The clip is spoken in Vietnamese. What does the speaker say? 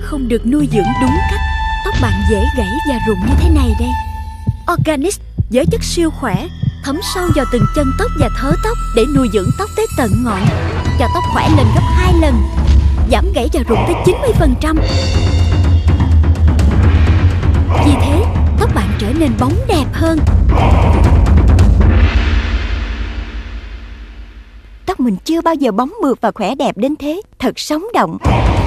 không được nuôi dưỡng đúng cách, tóc bạn dễ gãy và rụng như thế này đây. Organics với chất siêu khỏe thấm sâu vào từng chân tóc và thớ tóc để nuôi dưỡng tóc tới tận ngọn, cho tóc khỏe lên gấp 2 lần, giảm gãy và rụng tới 90%. Vì thế, tóc bạn trở nên bóng đẹp hơn. Tóc mình chưa bao giờ bóng mượt và khỏe đẹp đến thế, thật sống động.